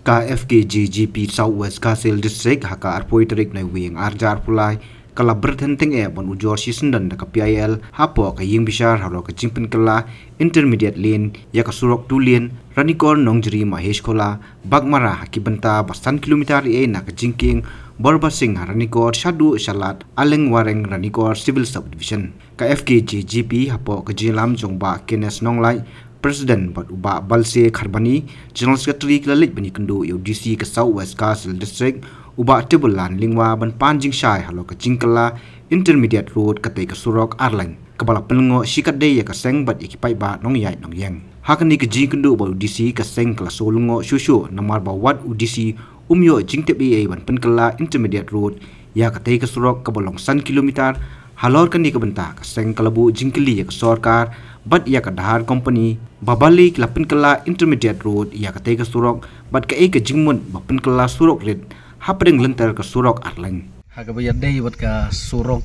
KFKGGP Southwest Kasil District haka arpoi terik na wing arjar pulai kala bertenting bon ujor season dan ka PIL hapo ka ying bishar haro ka jingpin kala intermediate lane ya ka surok tu lane ranikor nongjri mahesh kola bagmara haki benta basan kilometer na ka jingking borbasing ranikor shadu shalat aleng wareng ranikor civil subdivision KFKGGP hapo ka jilam jongba kenes nonglai Presiden Bat Uba Balse Kharbani, General Secretary Kelalit Bani Kendu UDC ke Southwest Kasil District, Uba Tebulan Lingwa Ban Panjing Shai Halo ke Jingkala Intermediate Road Katai ke Surok Arlang. Kepala Penlengo Shikat Day ya ke Seng Bat Ikipai Ba Nong Yai Nong Yang. Hakani ke Jing Kendu Ba UDC ke Seng Kela Solungo Shushu Namar Ba Wat UDC Umyo Jingtep EA Ban Penkela Intermediate Road ya Katai ke Surok Kebolong San Kilometer Halor kan ke benta ke Seng Kelabu Jingkeli ya ke Sorkar Bat ia ke Dahar Company babalik lapin kela intermediate road ia ke tega surok bat ke jingmun bapin kela surok red hapring lenter ke surok arleng haga bayar dei bat ka surok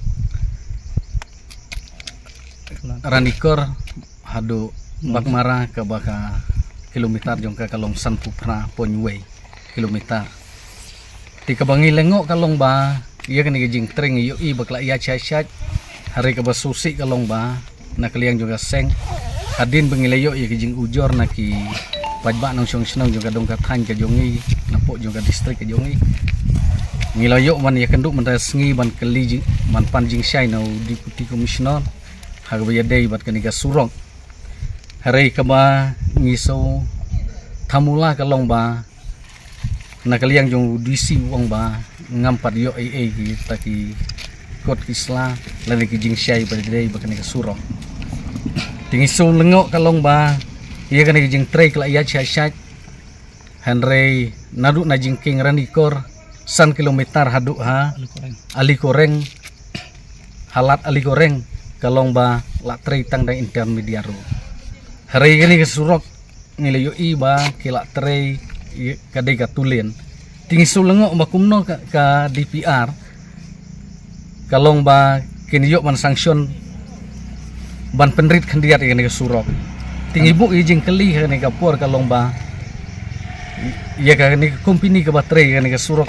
ranikor hadu bakmara ke baka kilometer jongka kalong san pupra ponway kilometer ti kabangi lengok kalong ba ia kan jing tring yu i bakla ia chai hari ke basusi kalong ba na kaliang juga seng Adin bengilayo ya kijing ujor na ki pajba nong song senong juga dong kathan ke jongi napok juga distrik ke jongi ngilayo man ya kenduk man sengi ban keli man panjing syai no deputy commissioner hagaya day bat kaniga surok hari kaba ngiso tamula kalong ba na kaliang jong DC wong ba ngampat yo AA kita ki kot kisla lan kijing syai bat day bat kaniga surok tinggi so lengok kalong ba ia kan jing tray kala ia chashat Henry nadu na jingking ranikor san kilometer haduk ha ali koreng halat ali koreng kalong ba la tray tang dang intermediate hari ini ke surok ngilayo i ba kila tray kadai katulen tinggi so lengok makumno ka DPR kalong ba kini yok man sanction ban penrit kandidat yang ke surok tinggi bu izin keli kan ke por kalong ba ya kan ke company ke baterai kan ke surok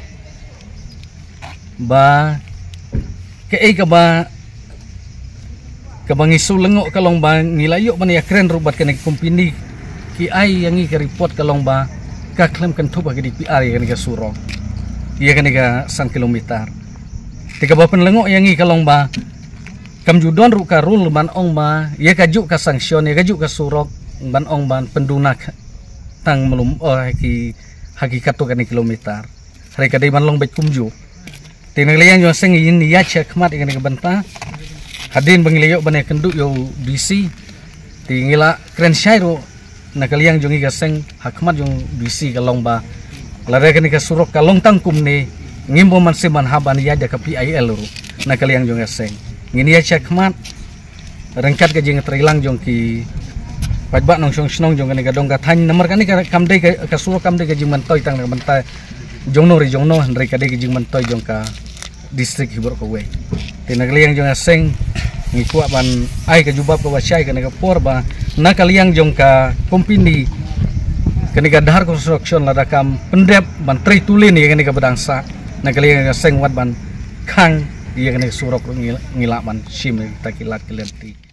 ba ke ba ke bangisu lengok kalong ba ngilayuk man ya keren rubat kan ke company ki ai yang ke report kalong ba ka klaim kan tu bagi DPR kan ke surok ya kan ke 1 kilometer tiga ba penlengok yang kalong ba kam judon ruka rule ban ong ba ia kajuk ka sanction ia kajuk ka surok ban ong ban pendunak tang melum ki hakikat tu kan kilometer hari kadai ban long bet kumju tinang liang jo seng yin ya cek mat kan ke benta hadin bangilio ban kenduk yo BC tingila kren syairo na kaliang jongi ka seng hakmat jong BC kalong ba lare kan ke surok kalong tangkum ne ngimbo man se man haban ya da ka PIL ru na kaliang jong seng ngini ya cekmat rengkat ke jing trilang jong ki pajba nong song snong jong ka dong ka than nomor kan ni kam dei ka suro kam dei ka jing man toy tang ka banta jong no handre ka dei ka jing man toy jong ka distrik hibor ko we tinagaliang jong seng ngi kuat ban ai ka jubab ka wasai ka ka por ba na kaliang jong ka company ka ni ka dahar construction lada kam pendep ban tri tulin ni ka ni ka badangsa na kaliang seng wat ban khang ia kena surok ngilaman sim takilat kelenti